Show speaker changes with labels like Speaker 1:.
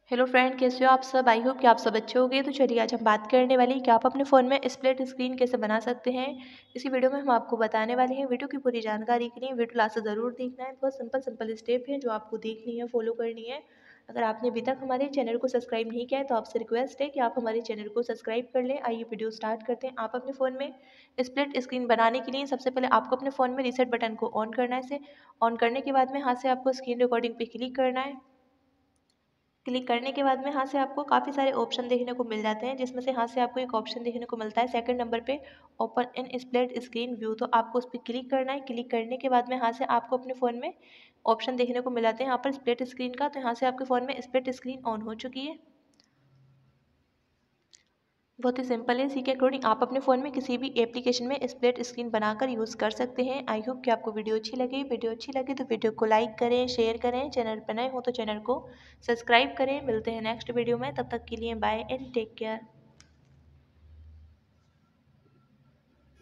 Speaker 1: Hello friend, कैसे हो आप सब। आई होप कि आप सब अच्छे होंगे। तो चलिए आज हम बात करने वाले हैं कि आप अपने फ़ोन में स्प्लिट स्क्रीन कैसे बना सकते हैं। इसी वीडियो में हम आपको बताने वाले हैं। वीडियो की पूरी जानकारी के लिए वीडियो लास्ट तक ज़रूर देखना है। बहुत सिंपल स्टेप है जो आपको देखनी है, फॉलो करनी है। अगर आपने अभी तक हमारे चैनल को सब्सक्राइब नहीं किया है तो आपसे रिक्वेस्ट है कि आप हमारे चैनल को सब्सक्राइब कर लें। आइए वीडियो स्टार्ट करते हैं। आप अपने फ़ोन में स्प्लिट स्क्रीन बनाने के लिए सबसे पहले आपको अपने फ़ोन में रीसेट बटन को ऑन करना है। इसे ऑन करने के बाद में हाथ से आपको स्क्रीन रिकॉर्डिंग पे क्लिक करना है। क्लिक करने के बाद में यहाँ से आपको काफ़ी सारे ऑप्शन देखने को मिल जाते हैं, जिसमें से यहाँ से आपको एक ऑप्शन देखने को मिलता है सेकंड नंबर पे, open in split screen view. तो आपको उस पर क्लिक करना है। क्लिक करने के बाद में यहाँ से आपको अपने फ़ोन में ऑप्शन देखने को मिल जाते हैं यहाँ पर स्प्लिट स्क्रीन का। तो यहाँ से आपके फ़ोन में स्प्लिट स्क्रीन ऑन हो चुकी है। बहुत ही सिंपल है। इसी के अकॉर्डिंग आप अपने फ़ोन में किसी भी एप्लीकेशन में स्प्लिट स्क्रीन बनाकर यूज़ कर सकते हैं। आई होप कि आपको वीडियो अच्छी लगे तो वीडियो को लाइक करें, शेयर करें। चैनल पर नए हो तो चैनल को सब्सक्राइब करें। मिलते हैं नेक्स्ट वीडियो में, तब तक के लिए बाय एंड टेक केयर।